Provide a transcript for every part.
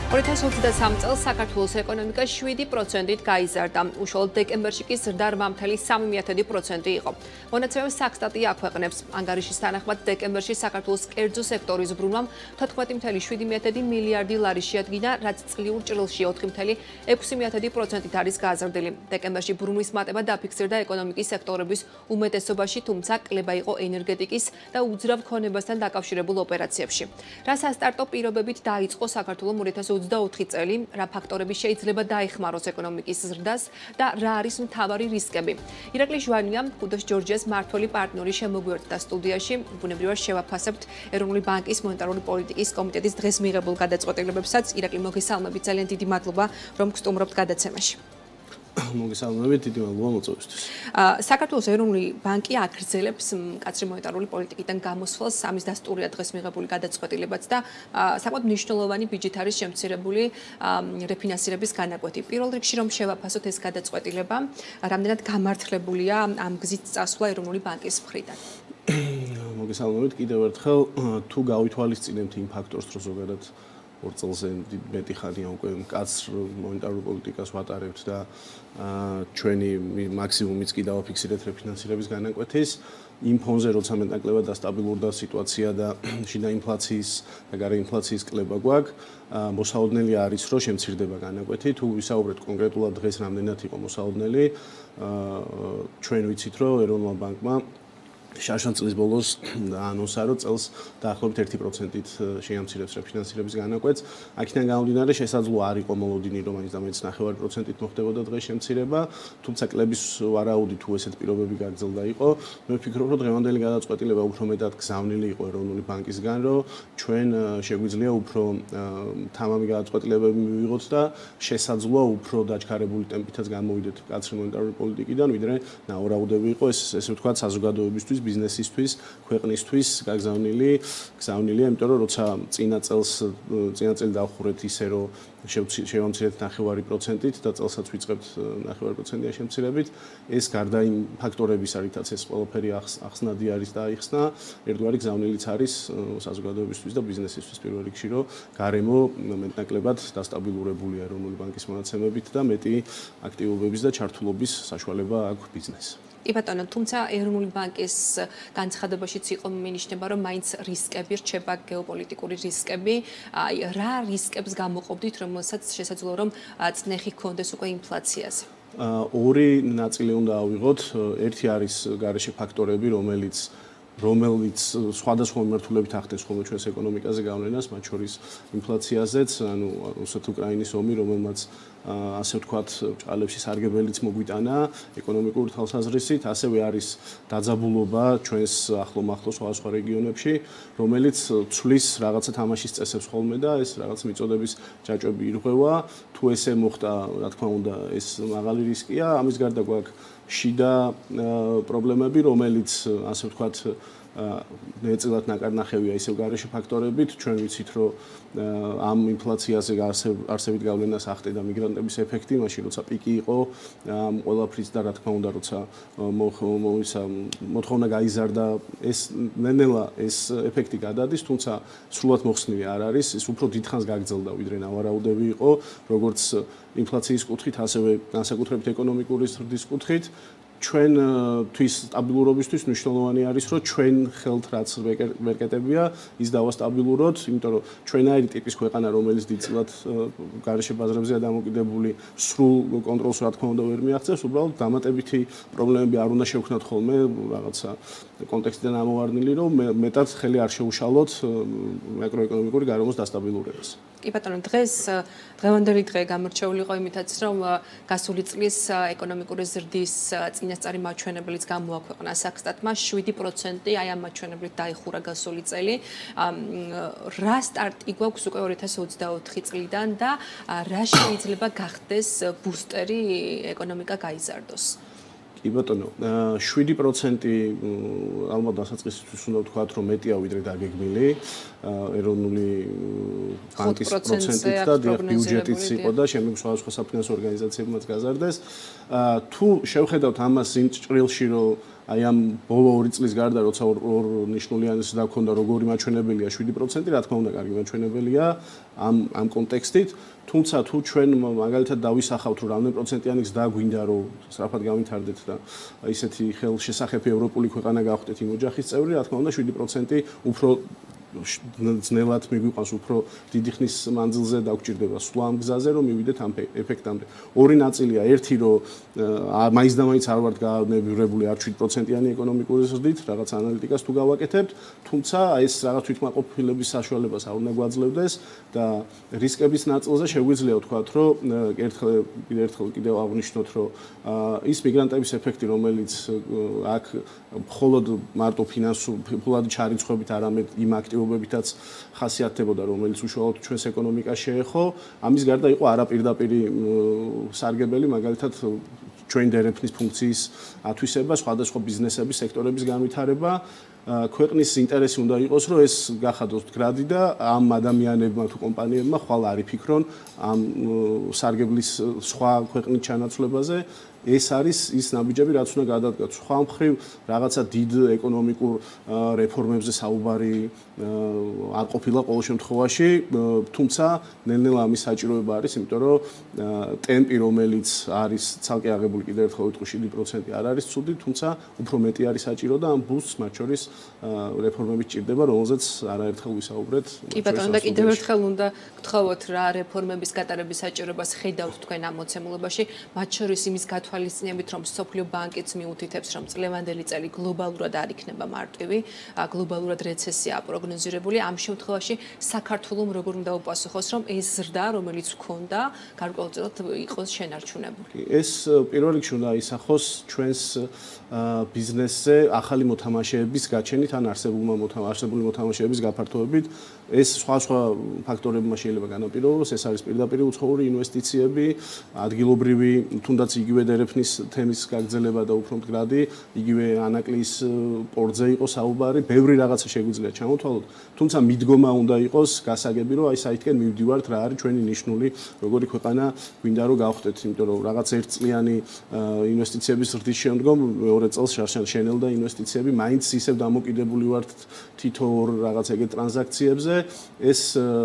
2023 წელს საქართველოს ეკონომიკა 7%-ით გაიზარდა. უშუალოდ დეკემბერში კი ზრდა 8.3% იყო. მონაცემებს საქსტატი აქვეყნებს. ანგარიშის თანახმად დეკემბერში საქართველოს კერძო სექტორის ბრუნვამ 14.7 მილიარდი ლარი შეადგინა, რაც წლიურ ჭრილში 4.6%-ით არის გაზრდილი. დეკემბერში ბრუნვის მატება დაფიქსირდა ეკონომიკის სექტორების უმეტესობაში, თუმცა კლება იყო ენერგეტიკის და უძრავ ქონებასთან დაკავშირებულ ოპერაციებში. რა სასტარტო პირობებით დაიწყო საქართველოს 2024 წელი, რა ფაქტორები შეიძლება დაეხმაროს ეკონომიკის ზრდას და რა არის მთავარი რისკები. ირაკლი ჟვანია, ხუდოს ჯორჯიას მმართველი პარტნიორი შემოგვიერთდა სტუდიაში. ბუნებრივად შევაფასებთ ეროვნული ბანკის მონეტარული პოლიტიკის კომიტეტის დღეს მიღებულ გადაწყვეტილებებსაც. ირაკლი, მოგესალმებით, ძალიან დიდი მადლობა, რომ გსტუმრობთ გადაცემაში. მოგესალმებით, დიდი მადლობა მოწვევისთვის. საქართველოს ეროვნული ბანკი აგრძელებს მკაცრი მონეტარული პოლიტიკიდან გამოსვლას, ამის დასტურია დღეს მიღებული გადაწყვეტილებაც და საკმაოდ მნიშვნელოვანი ბიჯით არის შემცირებული რეფინანსირების განაკვეთი. პირველ რიგში რომ შევაფასოთ ეს გადაწყვეტილება, რამდენად გამართლებულია ამ გზით წასვლა ეროვნული ბანკის მხრიდან. მოგესალმებით კიდევ ერთხელ, თუ გავითვალისწინებთ იმ ფაქტორს, რომ ზოგადად 2 წელზე მეტი ხანია უკვე მკაცრ მონეტარულ პოლიტიკას ვატარებთ და ჩვენი მაქსიმუმიც კი დავაფიქსირეთ რეფინანსირების განაკვეთის. იმ ფონზე, როცა მეტნაკლებად დასტაბილურდა სიტუაცია და შიდა ინფლაციის და გარე ინფლაციის კლება გვაქვს, მოსაოდნელი არის, რომ შემცირდება განაკვეთი. თუ ვისაუბრეთ კონკრეტულად დღეს რამდენად იყო მოსაოდნელი, ჩვენ ვიცით, რომ ეროვნულმა ბანკმა შარშან წლის ბოლოს დაანონსა, რომ წელს დაახლოებით 1%-ით შეამცირებს რეფინანსირების განაკვეთს. აქედან გამომდინარე, შესაძლოა არ იყო მოლოდინი, რომ მაინც და მაინც 0.5%-ით მოხდებოდა დღეს შემცირება, თუმცა კლების ვარაუდი თუ ესეთ პირობები გაგრძელდა იყო. მე ვფიქრობ, რომ დღევანდელი გადაწყვეტილება უფრო მეტად გზავნილი იყო ეროვნული ბანკისგან, რომ ჩვენ შეგვიძლია უფრო თამამი გადაწყვეტილებები მივიღოთ და შესაძლოა უფრო დაჩქარებული ტემპითაც გამოვიდეთ მკაცრი მონეტარული პოლიტიკიდან, ვიდრე ნავარაუდები იყო ესე ვთქვათ საზოგადოებისთვის, ბიზნესისთვის, ქვეყნისთვის გაგზავნილია, იმიტომ რომ როცა წინა წელი დავხურეთ ისე რომ შევამცირეთ 0.5%-ით და წელსაც ვიწყებთ 0.5%-იან შემცირებით, ეს გარდა იმ ფაქტორებისა, რითაც ეს ყველაფერი ახსნადი არის და აიხსნა, ერთგვარი გზავნილიც არის საზოგადოებისთვის და ბიზნესისთვის პირველ რიგში, რომ გარემო მეტნაკლებად დასტაბილურებულია ეროვნული ბანკის მონაცემებით და მეტი აქტივობების და ჩართულობის საშუალება აქვს ბიზნესს. კი ბატონო, თუმცა ეროვნული ბანკის განცხადებაშიც იყო მინიშნება, რომ მაინც რისკები რჩება, გეოპოლიტიკური რისკები. რა რისკებს გამოყოფდით, რომელსაც შესაძლოა რომ წნეხი ჰქონდეს უკვე ინფლაციაზე? ორი ნაწილი უნდა ავიღოთ. ერთი არის გარეშე ფაქტორები, რომელიც სხვადასხვა მიმართულებით ახდენს ხოლმე ჩვენს ეკონომიკაზე გავლენას, მათ შორის ინფლაციაზეც, ანუ რუსეთ-უკრაინის ომი, რომელმაც ასე ვთქვათ, ჭყალებში სარგებელიც მოგვიტანა ეკონომიკური თვალსაზრისით, ასევე არის დაძაბულობა ჩვენს ახლო-მახლო სხვა რეგიონებში, რომელიც ცვლის რაღაცა თამაშის წესებს ხოლმე და ეს რაღაც მიწოდების ჯაჭვები ირღვევა. თუ ესე მოხდა, რა თქმა უნდა, ეს მაღალი რისკია. ამის გარდა გვაქვს შიდა პრობლემები, რომელიც ასე ვთქვათ, ნეწილად ნაკარნახევია ისევ გარეშე ფაქტორებით. ჩვენ ვიცით, რომ ამ ინფლაციაზე არსებით გავლენას ახდენდა მიგრანტების ეფექტი, მაშინ როცა პიკი იყო ამ ყველაფრის და რა თქმა უნდა, როცა მოთხოვნა გაიზარდა, ეს ნენელა ეს ეფექტი გადადის, თუმცა სრულად მოხსნილი არ არის, ეს უფრო დიდხანს გაგრძელდა, ვიდრე ნავარაუდები იყო, როგორც ინფლაციის კუთხით, ასევე განსაკუთრებით ეკონომიკური ზრდის კუთხით. ჩვენთვის სტაბილურობისთვის მნიშვნელოვანი არის, რომ ჩვენ ხელთ რაც ვერ კეტებია, ის დავასტაბილუროთ, იმიტომ რომ ჩვენაირი ტიპის ქვეყანა, რომელიც დიდწილად გარეშე ბაზრებზეა დამოკიდებული, სრულ კონტროლს რა თქმა უნდა ვერ მიაღწევს, უბრალოდ დამატებითი პრობლემები არ უნდა შევქმნათ ხოლმე რაღაცა კონტექსტიდან ამოვარდნილი, რომ მეტად ხელი არ შეუშალოთ მაკროეკონომიკური გარემოს დასტაბილურებას. კი ბატონო, დღევანდელი დღე გამორჩეული იყო იმითაც, რომ გასული წლის ეკონომიკური ზრდის წინასწარი მაჩვენებელიც გამოაქვეყნა საქსტატმა 7%, აი ამ მაჩვენებლით დაიხურა გასული წელი. რა სტარტი გვაქვს უკვე 2024 წლიდან და რა შეიძლება გახდეს ბუსტერი ეკონომიკა გაიზარდოს? კი ბატონო, 7% ალბათ დასაწყისისთვის უნდა ვთქვათ, რომ მეტია ვიდრე დაგეგმილი. ეროვნული ბანკის პროცენტით და ბიუჯეტიც იყო და შემდეგ სხვა საფინანსო ორგანიზაციებმაც გაზარდეს. თუ შევხედავთ ამას იმ ჭრილში, რომ აი ამ ბოლო 2 წლის გარდა როცა ორ ნიშნულიანის დაქონდა როგორი მაჩვენებელია 7%, რა თქმა უნდა, კარგი მაჩვენებელია ამ კონტექსტით. თუმცა თუ ჩვენ მაგალითად დავისახავთ, რომ რამდენი პროცენტიანი გზდა გვინდა, რომ სწრაფად გავითარდეთ და ისეთი ხელშესახები ევროპული ქვეყანა გავხდეთ იმ ოჯახის წევრი, რა თქმა უნდა 7% უფრო ძნელად მიგვიყვანს, უფრო დიდი ხნის მანძილზე დაგვჭირდება სულ ამ გზაზე, რომ მივიდეთ ამ ეფექტამდე. ორი ნაწილია, ერთი რომ მაინც და მაინც არ ვართ განებიღებული არ 7%-იანი ეკონომიკური ზრდით, რაღაც ანალიტიკას თუ გავაკეთებთ, თუმცა ეს რაღაც თვითმაყოფილების საშუალებას არ უნდა გვაძლევდეს და რისკების ნაწილზე შეგვიძლია ვთქვათ, რომ ერთხელ კიდევ აღნიშნოთ, რომ ის მიგრანტების ეფექტი, რომელიც აქ მხოლოდ მარტო ფინანსურად ჩარიცხვებით, არამედ იმ აქტივობებითაც ხასიათდებოდა, რომელიც უშუალოდ ჩვენს ეკონომიკას შეეხო, ამის გარდა იყო არაპირდაპირი სარგებელი, მაგალითად ჩვენი დერეფნის ფუნქციის ათვისება, სხვადასხვა ბიზნესების, სექტორების განვითარება. ქვეყნის ინტერესი უნდა იყოს, რომ ეს გახადოს მდგრადი და ამ ადამიანებმა თუ კომპანიებმა ხვალ არ იფიქრონ ამ სარგებლის სხვა ქვეყნის ჩანაცვლებაზე. ეს არის ის ნაბიჯები, რაც უნდა გადადგათ. სხვა მხრივ რაღაცა დიდ ეკონომიკურ რეფორმებზე საუბარი არ ყოფილა ყოველ შემთხვევაში, თუმცა ნელ-ნელა ამის საჭიროება არის, იმიტომ რომ ტემპი, რომელიც არის ცალკე აღებული კიდევ ერთხელ ვიტყვი 7% არ არის ცუდი, თუმცა უფრო მეტი არის საჭირო და ამ ბუსტს მათ შორის რეფორმები ჭირდება, რომელზეც არაერთხელ ვისაუბრეთ. კი ბატონო, და კიდევ ერთხელ უნდა გთხოვოთ რა რეფორმების გატარების საჭიროებას ხედავთ თქვენ ამ მოცემულობაში, მათ შორის იმის გათვალისწინებით, რომ სოფლიო ბანკიც მიუთითებს, რომ წლევანდელი წელი გლობალურად არ იქნება მარტივი, გლობალურად რეცესიაა პროგნოზირებული. ამ შემთხვევაში საქართველოს როგორ უნდა უპასუხოს, რომ ეს ზრდა, რომელიც ჰქონდა, გარკვეულწილად იყოს შენარჩუნებული. ეს პირველ რიგში უნდა ისახოს ჩვენს ბიზნესზე ახალი მოთამაშეების გაჩენით, ან არსებული მოთამაშეების გაფართოებით. ეს სხვა ფაქტორებმა შეიძლება განაპირობოს, ეს არის პირდაპირ უცხოური ინვესტიციები, ადგილობრივი, თუნდაც იგივე დერეფნის თემის გაგრძელება და უფრო მდგრადი, იგივე ანაკლის პორტზე იყო საუბარი, ბევრი რაღაცა შეგვიძლია ჩამოთვალოთ, თუმცა მიდგომა უნდა იყოს გასაგები, რომ აი საითკენ მივდივართ, რა არის ჩვენი ნიშნული, როგორი ქვეყანა გვინდა რომ გავხდეთ, იმიტომ რომ რაღაც ერთწლიანი ინვესტიციების ზრდის შემდგომ მეორე წელს შენელდა ინვესტიციები, მაინც ისევ დამოკიდებული ვართ თითო ორ რაღაც ეგეთ ტრანზაქციებზე. ეს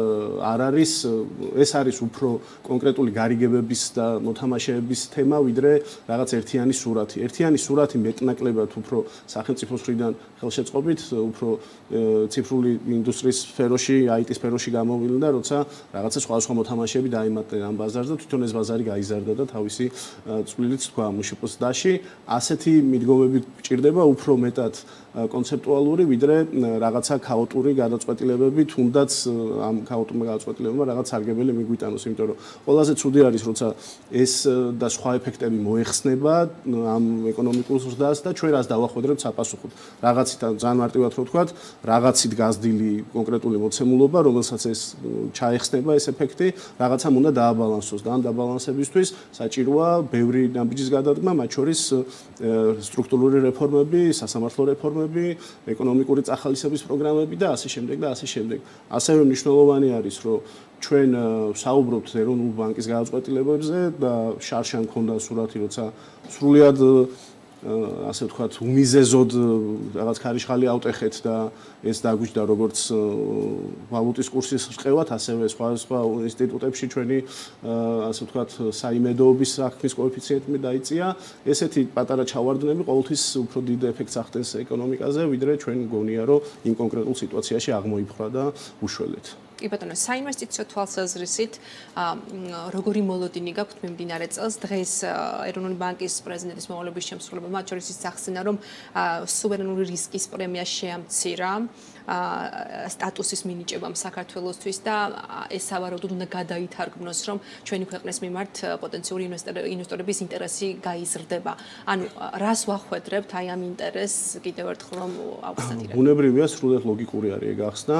არის უფრო კონკრეტული გარიგებების და მოთამაშეების თემა, ვიდრე რაღაც ერთიანი სურათი. ერთიანი სურათი მეტნაკლებად უფრო სახელმწიფოს მხრიდან ხელშეწყობით, უფრო ციფრული ინდუსტრიის სფეროში, IT სფეროში გამოვიდა და როცა რაღაცა სხვა მოთამაშეები დაემატნენ ამ ბაზარზე, თვითონ ეს ბაზარი გაიზარდა და თავისი წვლილიც თქვა მუშიპოს დაში. ასეთი მიდგომები გჭირდება უფრო მეტად კონცეპტუალური, ვიდრე რაღაცა ქაოტური გადაწყვეტილებები, თუნდაც ამ ქაოტურმა გადაწყვეტილებებმა რაღაც სარგებელი მიგვიტანოს, იმიტომ რომ ყველაზე ცუდი არის, როცა ეს და სხვა ეფექტები მოეხსნება ამ ეკონომიკურ ზრდას და ჩვენ რას დავახვედრებთ საპასუხოდ. რაღაცით ძალიან მარტივად რო ვთქვათ, რაღაცით გაზრდილი კონკრეტული მოცემულობა, რომელსაც ეს ჩაეხსნება ეს ეფექტი, რაღაცამ უნდა დააბალანსოს და ამ დაბალანსებისთვის საჭიროა ბევრი ნაბიჯის გადადგმა, მათ შორის სტრუქტურული რეფორმები, სასამართლო რეფორმები, ეკონომიკური წახალისების პროგრამები და ასე შემდეგ და ასე შემდეგ. ასევე მნიშვნელოვანი არის, რომ ჩვენ საუბრობთ ეროვნული ბანკის გადაწყვეტილებებზე და შარშან მქონდა სურათი, როცა სრულიად ასე ვთქვათ, უმიზეზოდ რაღაც ქარიშხალი ავტეხეთ და ეს დაგვიჯდა როგორც ვალუტის კურსის რყევად, ასევე სხვა ინსტიტუტებში ჩვენი ასე ვთქვათ, საიმედოობის საქმის კოეფიციენტი დაიწია. ესეთი პატარა ჩავარდნები ყოველთვის უფრო დიდ ეფექტს ახდენს ეკონომიკაზე, ვიდრე ჩვენ გონია, რომ იმ კონკრეტულ სიტუაციაში აღმოიფხვრა და უშველეთ. კი ბატონო, საინვესტიციო თვალსაზრისით როგორი მოლოდინი გაქვთ მიმდინარე წელს? დღეს ეროვნული ბანკის პრეზიდენტის მოვალეობის შემსრულებელმა მათ შორის ის ახსენა, რომ სუვერენული რისკის პრემია შეამცირა სტატუსის მინიჭებამ საქართველოსთვის და ეს სავარაუდოდ უნდა გადაითარგმნოს, რომ ჩვენი ქვეყნის მიმართ პოტენციური ინვესტორების ინტერესი გაიზრდება. ანუ რას ვახვედრებთ აი ამ ინტერესს კიდევ ერთხელ რომ ავხსნათ? ბუნებრივია, სრულად ლოგიკური არის ეგ ახსნა.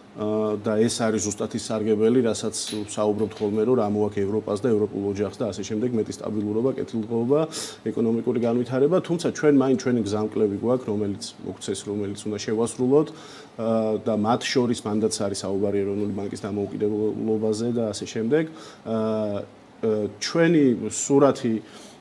და ეს არის ზუსტად ის სარგებელი, რასაც საუბრობთ ხოლმე, რომ რა მოაქვს ევროპას და ევროპულ ოჯახს და ასე შემდეგ, მეტი სტაბილურობა, კეთილდღეობა, ეკონომიკური განვითარება, თუმცა ჩვენ მაინც ჩვენი გზამკვლევი გვაქვს, რომელიც მოგვცეს, რომელიც უნდა შევასრულოთ და მათ შორის მანდაც არის საუბარი ეროვნული ბანკის დამოუკიდებლობაზე და ასე შემდეგ. ჩვენი სურათი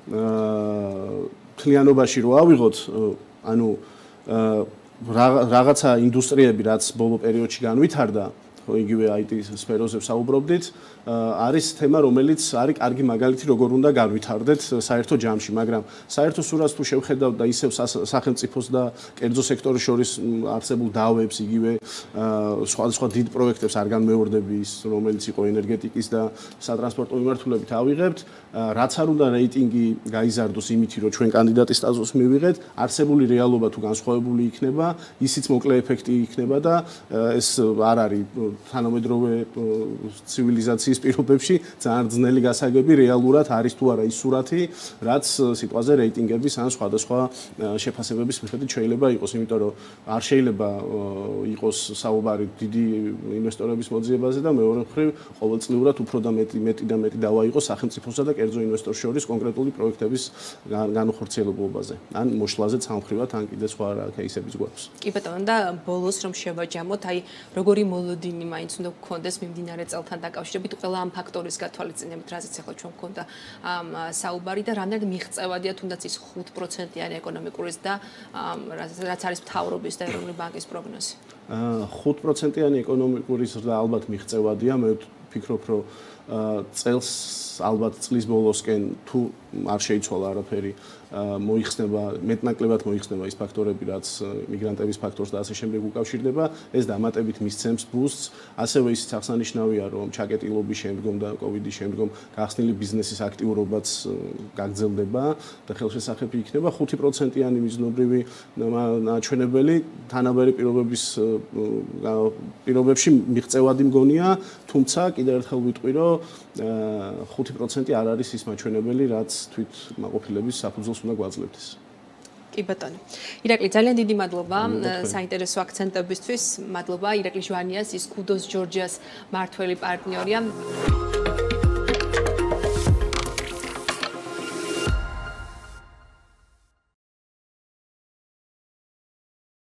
მთლიანობაში რო ავიღოთ, ანუ რაღაცა ინდუსტრიები, რაც ბოლო პერიოდში განვითარდა, იგივე IT სფეროზე ვსაუბრობდით, არის თემა, რომელიც არის კარგი მაგალითი, როგორ უნდა განვითარდეთ საერთო ჯამში, მაგრამ საერთო სურათს თუ შევხედავთ და ისევ სახელმწიფოს და კერძო სექტორის შორის არსებულ დავებს, იგივე სხვადასხვა დიდ პროექტებს არ განმეორდები ის, რომელიც იყო ენერგეტიკის და სატრანსპორტო მიმართულებით ავიღებთ, რაც არ უნდა რეიტინგი გაიზარდოს იმით, რომ ჩვენ კანდიდატის სტატუსს მივიღეთ, არსებული რეალობა თუ განსხვავებული იქნება, ისიც მოკლე ეფექტი იქნება და ეს არ არის თანამედროვე ცივილიზაციის პირობებში ძალიან ძნელი გასაგები რეალურად არის თუ არა ის სურათი, რაც სიტყვაზე რეიტინგების ან სხვადასხვა შეფასებების მიხედვით შეიძლება იყოს, იმიტომ რომ არ შეიძლება იყოს საუბარი დიდი ინვესტორების მოძიებაზე და მეორე მხრივ ყოველწლიურად უფრო და მეტი დავა იყოს სახელმწიფოსა და კერძო ინვესტორს შორის კონკრეტული პროექტების განუხორციელებობაზე. ან მოშლაზე სამხრივად, ან კიდე სხვა кейსებიც გვაქვს. კი ბატონო, და ბოლოს რომ შევაჯამოთ, აი როგორი მოლოდინი მაინც უნდა გქონდეს მიმდინარე წელთან დაკავშირებით ყველა ამ ფაქტორის გათვალისწინებით, რაზეც ახლა ჩვენ გქონდა საუბარი და რამდენად მიღწევადია თუნდაც ის 5%-იანი ეკონომიკურის და რაც არის მთავრობის და ეროვნული ბანკის პროგნოზი. 5%-იანი ეკონომიკური ზრდა ალბათ მიღწევადია, მე ვფიქრობ, რომ წელს ალბათ წლის ბოლოსკენ თუ არ შეიცვალა არაფერი, მოიხსნება, მეტნაკლებად მოიხსნება ის ფაქტორები, რაც მიგრანტების ფაქტორს და ასე შემდეგ უკავშირდება, ეს დამატებით მისცემს ბუსტს, ასევე ისიც აღსანიშნავია, რომ ჩაკეტილობის შემდგომ და კოვიდის შემდგომ გახსნილი ბიზნესის აქტიურობაც გაგრძელდება და ხელშესახები იქნება 5%-იანი მიზნობრივი ნაჩვენებელი თანაბარი პირობებში მიღწევადი მგონია, თუმცა კიდევ ერთხელ ვიტყვი, რომ 5% არ არის ის მაჩვენებელი, რაც თვით მაყოფილების საფუძველს უნდა გვაძლევდეს. კი ბატონო. ირაკლი, ძალიან დიდი მადლობა საინტერესო აქცენტებისთვის. მადლობა ირაკლი ჟვანიას, ის კუდოს ჯორჯიას მართველი პარტნიორია.